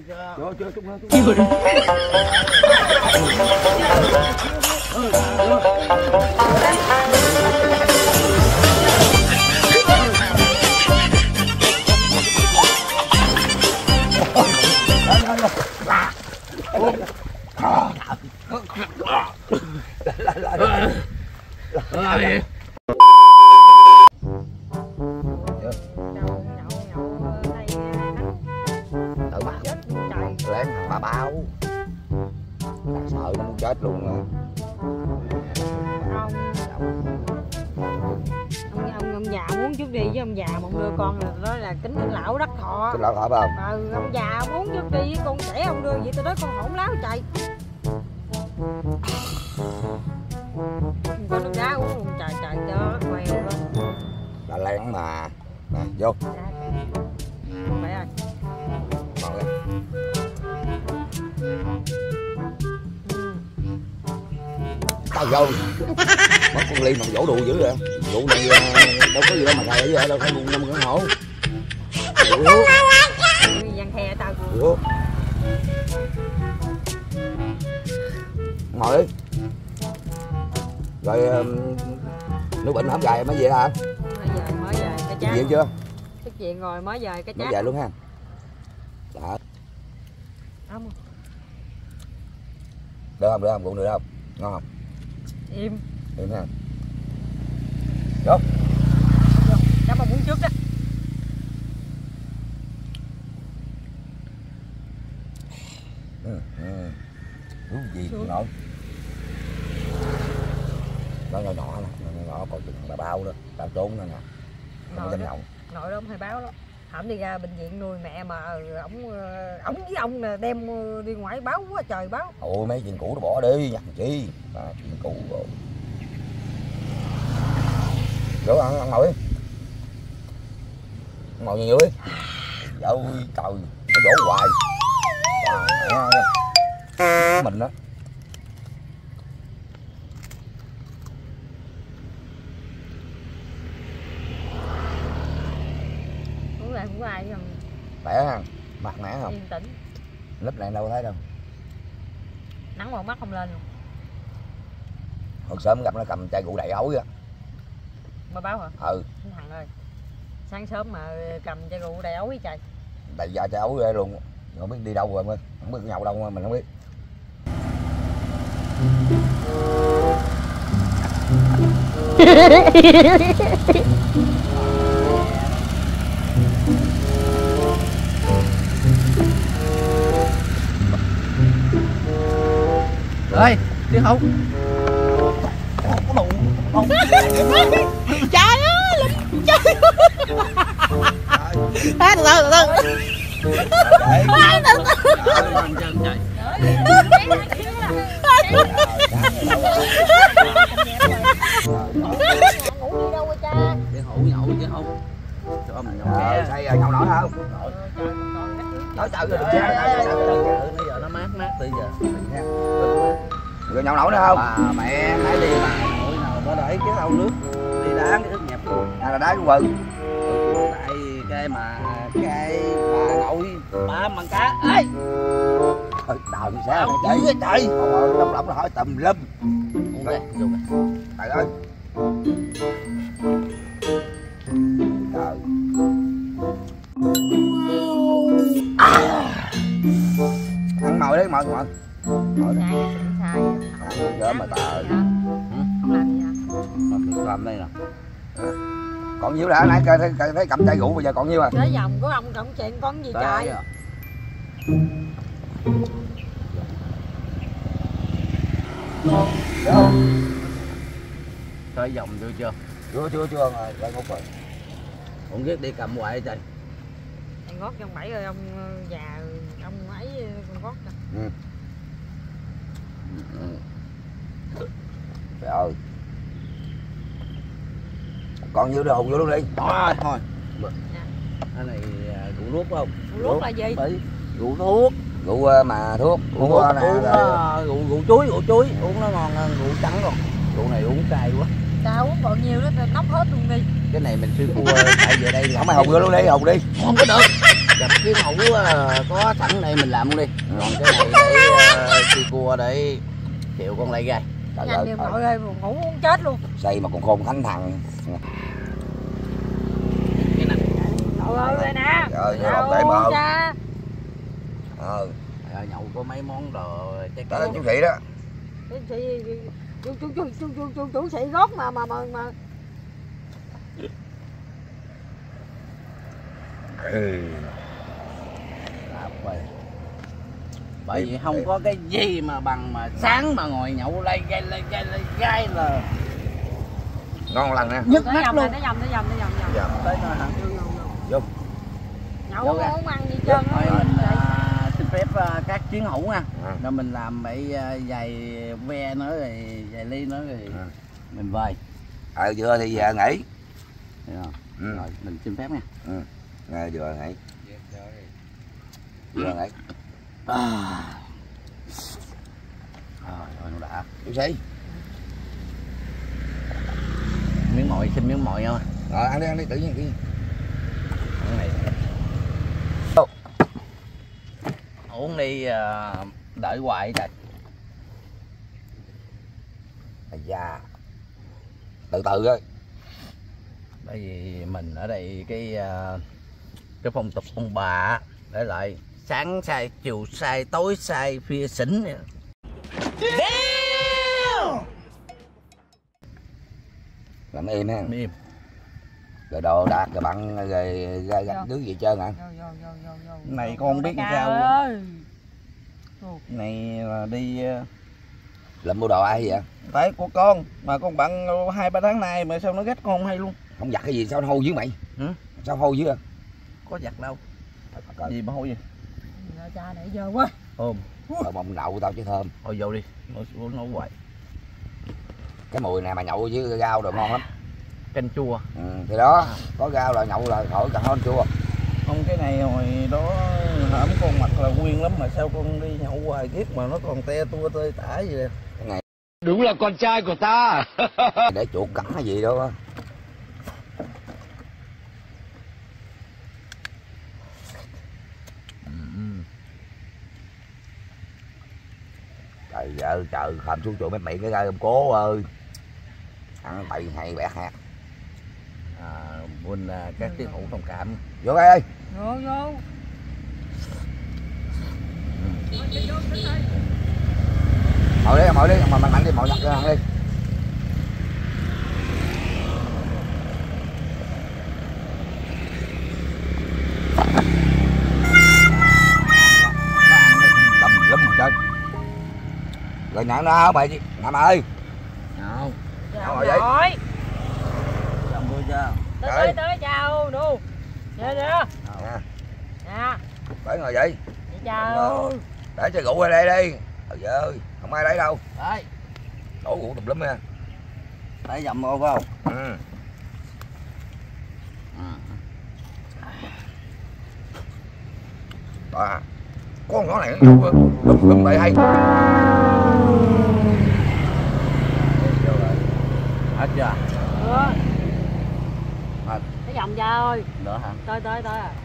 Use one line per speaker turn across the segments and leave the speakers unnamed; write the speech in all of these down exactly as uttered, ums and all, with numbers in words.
chưa chưa chút nữa chút nữa. Lén bà bao sợ nó muốn chết luôn rồi.
Ông ông ông già muốn trước đi với ông già mà ông đưa con là đó là kính kính lão đất thọ.
Kính lão thọ phải không?
Ừ, ông già muốn trước đi với con trẻ ông đưa vậy tôi nói con hỗn láo trời. Có nước đá uống luôn trời trời cho queo luôn.
Là lén mà. Nè vô.
Mẹ ơi.
Ngon lên. Tao vô. Mất con Ly mà vỗ đùi dữ vậy. Vụ này đâu có gì đâu mà thầy ở dưới đâu phải buồn năm con hổ.
Giang khe tao.
Vô. Ngồi đi. Rồi um, nước bệnh hổng gài mới về hả?
Mới về mới về cái chát.
Chuyện chưa?
Cái chuyện rồi mới về cái chát.
Mới về luôn ha. Đó.
Không.
Được không? Được không? Bụng được không? Ngon không?
Im.
Im ha. Vô.
Cảm ơn muốn trước đó.
Ừ, ừ. Uống gì cũng nổi. Nó nhỏ nhỏ nè, nhỏ nhỏ còn chừng bà bao nữa, tao trốn nữa nè. Không có nhậu.
Nội đó ông hay báo đó. Hổng đi ra bệnh viện nuôi mẹ mà ổng ổng với ông nè đem đi ngoại báo quá trời báo.
Ôi mấy chuyện cũ nó bỏ đi, nhặt chi. À, chuyện cũ rồi. Vô ăn, ăn ngồi đi. Ngồi nhiều đi. Ôi trời, nó đổ hoài. À, mình đó.
Uống lại cũng ai không?
Khỏe ha, mặt mẻ không?
Yên tĩnh.
Lớp này đâu thấy đâu.
Nắng vào mắt không lên luôn.
Hồi sớm gặp nó cầm chai rượu đầy ối á.
Mới báo hả?
Ừ.
Thằng ơi. Sáng sớm mà cầm chai rượu đầy ối trời.
Đầy da chai ối ghê luôn. Không biết đi đâu rồi mới, không biết nhậu đâu mà mình không biết.
Ơi, tiếng hậu.
Trời ơi, trời ơi. À, từ từ, từ từ. Ngủ đi đâu rồi cha?
Tiếng hậu nhậu chứ không. Cho mình nhậu
Ờ, say rồi nhậu nổi không? Nói trời rồi,
bây giờ nó mát mát từ giờ.
Rồi nhậu nổi nữa không?
À, mẹ hãy đi bà nội nào nó đẩy cái thau nước đi đá cái ướt nhẹp luôn.
À là đá của quần.
Tại cái mà cái bà nội ba bằng cá ấy.
Trời đào thì sao
Đâu
chạy
cái trời.
trong lòng nó hỏi tùm lum.
Ok, vô kìa.
Trời ơi. Trời. À. Ăn mồi đấy, mồi mồi. Mồi đấy.
Sai sai.
Gỡ mà tờ.
Không làm gì hả?
Mà mình làm đây nè.
Còn nhiêu đã nãy thấy, thấy, thấy cầm chai rượu bây giờ còn nhiêu à?
Cái vòng của ông cộng chuyện con gì trời.
Tới vòng chưa chưa?
Chưa chưa chưa rồi, lại ngốc rồi.
Không biết đi cầm hoài trời.
Thằng gót trong bảy rồi ông già ông ấy con gót kìa.
Ừ. Trời ơi. Còn nhiêu đâu hùng vô luôn đi.
Thôi thôi. Cái này rượu thuốc phải không?
Rượu thuốc là gì?
Rượu thuốc.
Rượu mà thuốc.
Rượu
Uống
thuốc
nè.
uống rượu rượu chuối, rượu chuối uống nó ngon hơn rượu trắng rồi. Rượu này uống cay quá.
Sao uống còn nhiều đó nóc hết luôn đi.
Cái này mình sư cua chạy về đây
Không mày hùng vô luôn đi, hùng đi.
Không có được. Chặt kiến hũ có sẵn đây mình làm luôn đi. Còn cái này để uh, chi cua để chịu con lây gai.
Nhanh đi mọi ơi, ngủ muốn chết luôn.
Xây mà còn khôn thánh thằng.
Cái này.
Trời ơi đây nè.
Trời ơi, để mơ.
Ờ. Nhậu có mấy món đồ trái
cây. Chú Thị đó.
Chú Thị chú chú chú chú chú chú chú Thị gót mà mà mà mà.
Ừ.
Bởi vì không có cái gì mà bằng mà sáng mà ngồi nhậu lay gai lay gai lay gai là
ngon lành nè.
Nhức mắt luôn. Nó dầm nó dầm nó dầm nó
dầm.
Tới nơi hả?
Vô.
Nhậu không ăn gì trơn á.
Mình uh, xin phép uh, các chiến hữu nha.
À.
Rồi mình làm bảy uh, vài ve nữa rồi vài ly nữa rồi à. Mình về.
Ờ vừa thì giờ nghỉ.
Rồi.
Ừ.
Rồi mình xin phép nha.
Ừ. Nghe vừa nghỉ. Vừa nghỉ.
À. Rồi rồi nó đã.
Chú Sĩ.
Miếng mồi xin miếng mồi nha.
Rồi ăn đi ăn đi tự nhiên tự nhiên.
Cái này. Uống đi uh, đợi hoài trời.
À da. Từ từ thôi.
Bởi vì mình ở đây cái uh, cái phong tục ông bà để lại sáng sai chiều sai tối sai phia xỉn.
Làm im ha.
Im.
Rồi đồ đạc rồi bận rồi ra gạch nước gì trơn hả?
Này con biết làm sao luôn. Này là đi
làm mua đồ ai vậy?
phải của con mà con bận hai ba tháng nay mà sao nó ghét con không hay luôn.
Không giặt cái gì sao nó hôi dưới mày?
Ừ?
Sao hôi dưới à?
Có giặt đâu. Gì mà hôi vậy?
Cha để dơ quá.
Ôm.
Rồi bông đậu tao chứ thơm.
Thôi vô đi, nó nấu hoài.
Cái mùi này mà nhậu với rau rồi ngon lắm.
Canh chua.
Ừ, thì đó, có rau là nhậu là khỏi cần hơn chua.
Không cái này hồi đó hổm con mặt là nguyên lắm mà sao con đi nhậu hoài kiếp mà nó còn te tua tơi tả gì vậy?
Cái này
đúng là con trai của ta.
để chuột cắn hay gì đâu á. Trời ơi trời, khom xuống chỗ mấy mày cái gai ông cố ơi. Ăn bậy hay bẻ hạt.
À, buồn là các tiếng hữu thông cảm.
Vô đây ơi.
Vô vô.
Ngồi đi, ngồi đi, mà mạnh mạnh đi, mọi nhặt ra ăn đi. Nó ăn nó đầm lum hết trơn. Rồi nhặt nó không mày chứ, Nam ơi.
Không.
Đâu rồi vậy?
Chồng tôi chưa?
Tới tới tới chào đu. Nè nè.
Nè.
Nè.
Bởi ngồi vậy.
Chào.
Để chai rượu ở đây đi. Trời ơi, không ai lấy đâu.
Đấy.
Đổ rượu tùm lum nha.
Để dầm cô phải không?
Ừ. Bà, con nhỏ này nó lum lum bậy hay.
Hết chưa?
Ừ.
À.
Cái vòng ra ơi.
Nữa hả?
Tới tới tới à.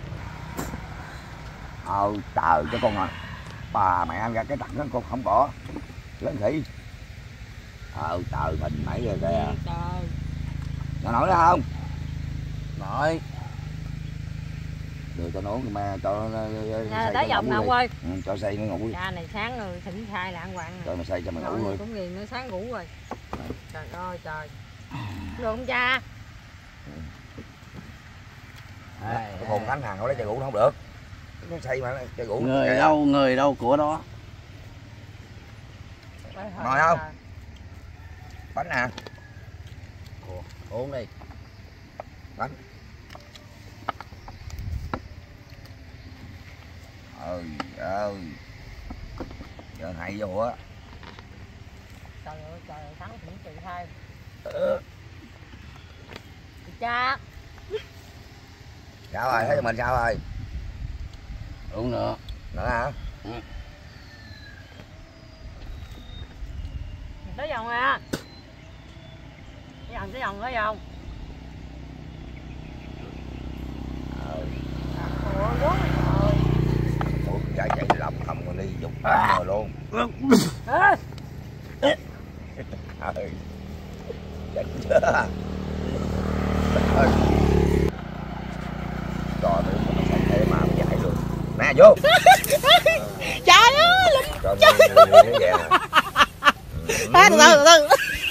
Ờ trời cho con à. Bà mẹ ăn ra cái tặng đó con không bỏ. Lớn khỉ. Ờ trời mình mày rồi kìa.
Trời.
Nó nổi nữa không?
Nổi.
Đưa cho nó mà cho nó
Nè tới vòng nào ơi.
Ừ, cho xây nó ngủ.
Cha này sáng rồi thỉnh khai lạng quạng này.
Cho mày xây cho mày ngủ
Rồi,
luôn.
cũng ghiền nó sáng ngủ rồi. Trời ơi trời. Được không cha?
Cái hồn đánh hàng không lấy chai rượu nó không được. Nó xây mà chai rượu.
Người đâu, người đâu của đó.
Ngồi không? Bánh nè.
Uống đi.
Bánh. Ơi ơi. Giờ hay vô á.
Trời ơi trời ơi, thắng thỉnh trị thay.
Ừ.
Cha.
Sao rồi, thấy cho mình sao rồi?
Uống nữa.
Nữa hả?
Ừ.
Tới vòng nè. Tới vòng tới vòng tới vòng.
Ừ. Ủa, chạy chạy lọc thầm rồi đi dục rồi luôn.
À.
Trời, chết chưa? Trời ơi. Cho tôi một cái thế mà không chạy luôn. Nè vô.
Trời ơi.
Cho tôi như thế vậy nè.
À, từ từ từ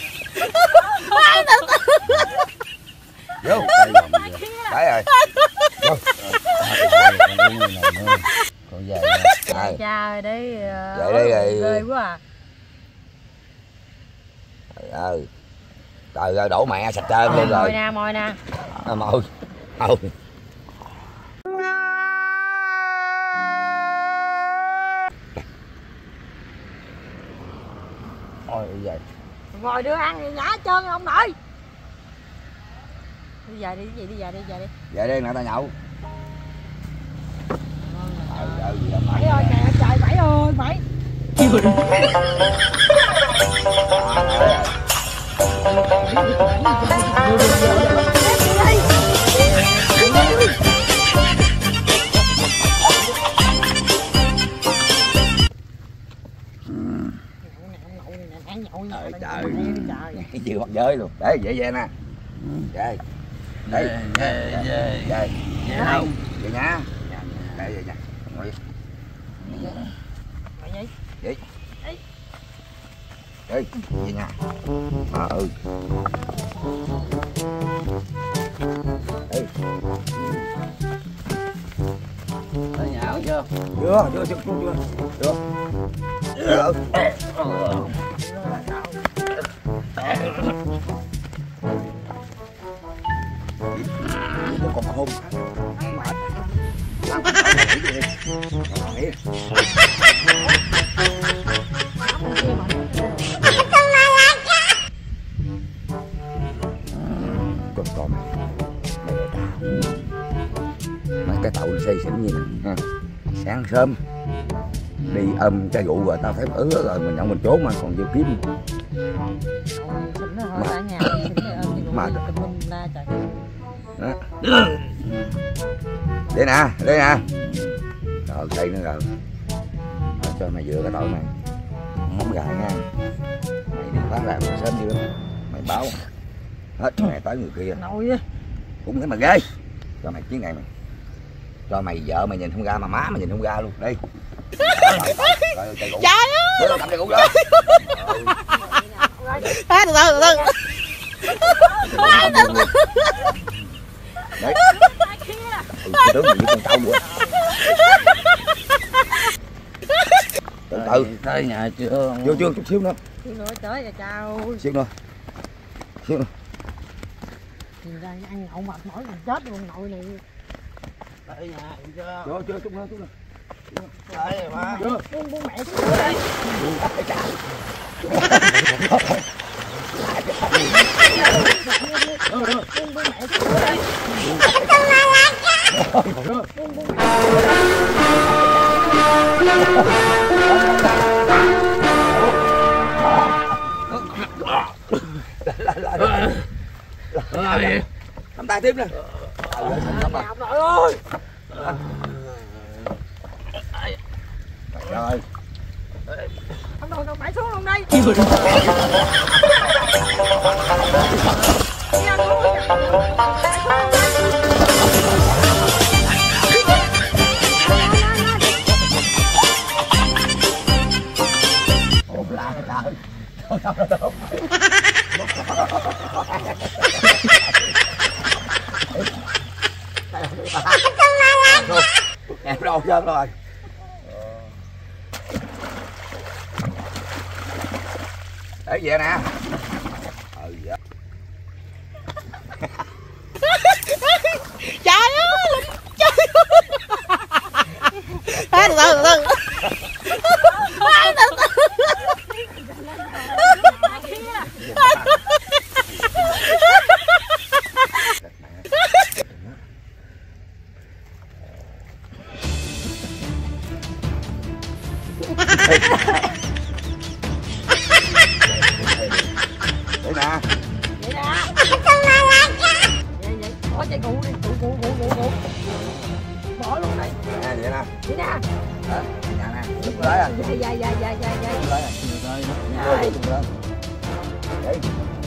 Vô. Đấy rồi. Vô.
Con về
Rồi.
Cha đấy.
Vậy đây rồi.
Ghê quá à.
Trời ơi. Trời ơi đổ mẹ sạch trơn luôn
Mồi
rồi.
nè, mồi nè.
À, mồi. Mồi.
ôi vậy
Ngồi đưa ăn thì nhả trơn ông nội. Đi về đi, cái gì đi về đi, về đi.
Vậy đi nè ta nhậu. Trời ơi gì đâu
Bảy ơi trời, trời bảy ơi bảy.
Trời trời chịu bắt giới luôn. Đấy vậy vậy nè. Vậy. Đây.
về về
Vậy.
về đâu
Vậy nha. Đây vậy nha. Ngồi.
Mày gì?
Vậy. Đây, vậy nha. À, ừ. Đây.
nó nhạo chưa
Chưa, chưa, chưa, chưa, chưa. Chưa. Chưa. Còn hôn. Mệt. Làm cái gì đi. Nghỉ. Con con mày mày tao mấy cái tàu xây xỉn như này ha. Sáng sớm đi âm cho vụ rồi tao thấy ứ rồi mình nhận mình trốn mà còn vô kiếm
Mà nhà mà
đó. Đây nè, đây nè. Rồi cây nữa rồi. Đó, cho mày vừa cái tội này không gài nha. Mày đi phá làm sớm chưa mày báo hết ngày tới người kia
nội
cũng thấy mà ghê. Cho mày chuyến này mày cho mày vợ mày nhìn không ra mà má mày nhìn không ra luôn đi. Trời ơi cầm cây cũ đó.
À, từ từ từ
Đấy. Ừ, tướng gì con trâu vậy. Từ từ
tới nhà chưa
vô chưa chút xíu nữa.
xíu nữa tới rồi chào.
Xíu nữa. Xíu nữa.
Nhìn ra ăn nhậu mệt mỏi mình chết luôn nội này.
tới nhà chưa
Chưa chưa chút nữa chút nữa.
tới rồi má
Chưa.
Buông buông mẹ xuống đây. Buông buông mẹ xuống đây. Buông buông mẹ.
Nắm tay tiếp nè.
Ông nội ơi.
Rồi.
Ông nội còn mẹ xuống luôn đây.
Ủa lạ trời. Thôi đâu đâu. Em đâu trơn rồi. Để về nè. Ừ dạ.
Trời ơi, trời ơi. À, từ từ từ
Để nè.
vậy nè. Vậy vậy bỏ chạy cụ đi, cụ cụ cụ cụ cụ. Bỏ luôn đây.
Tung lái à?
Dạ dạ dạ dạ dạ dạ.
Tung lái à?
Rồi.
Tung lái. Đấy.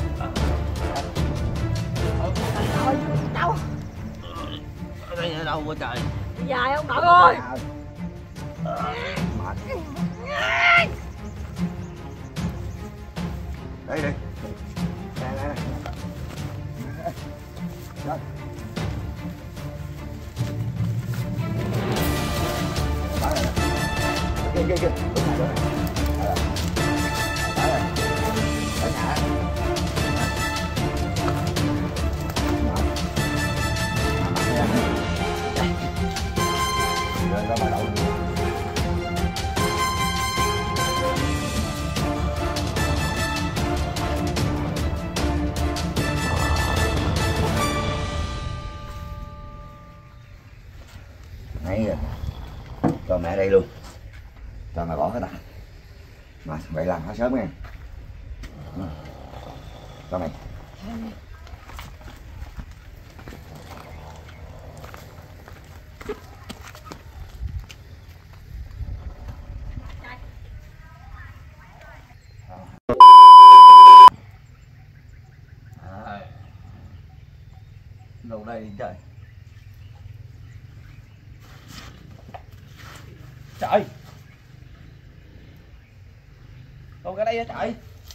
Rồi, đâu?
Ở đây ở đâu quá trời?
Dài ông nội ơi.
Mệt. Đây đi. Đây đây. Rồi. Đó này. Kia kia kia. Đúng này, đúng này. Đó rồi. Đó rồi. Ở nhà. Rồi ra bắt đầu. Nãy giờ cho mẹ đây luôn, cho mẹ bỏ hết à, mà vậy làm khá sớm nha. Ừ. Cho mày.
À, đâu đây trời. Trời, đâu cái đây á trời.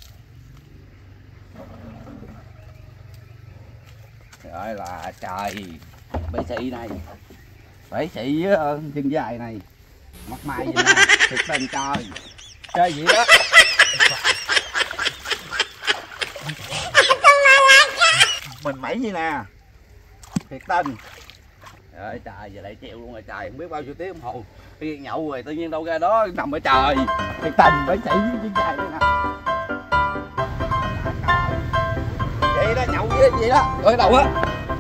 Trời là trời, bệ sĩ này, bệ sĩ với uh, chân dài này, mắt mai vậy nè, thiệt tình trời, chơi gì đó. Mình mấy gì nè, thiệt tình. Trời trời, giờ lại treo luôn rồi trời, không biết bao nhiêu tiếng đồng hồ. Đi nhậu rồi tự nhiên đâu ra đó nằm ở trời. Thiệt tình bệ sĩ với chân dài đây nè. Vậy đó, nhậu với gì đó, rồi đầu á.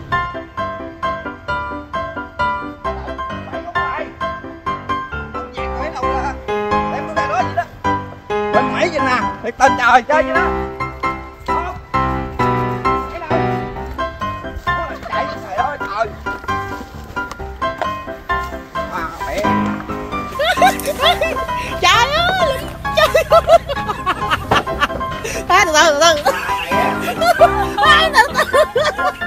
Bên mấy vậy nè, thiệt tình trời, chơi vậy đó. Chạy trời ơi trời. À, mẹ.
Trời ơi, trời ơi. À, từ từ từ từ. À, từ từ.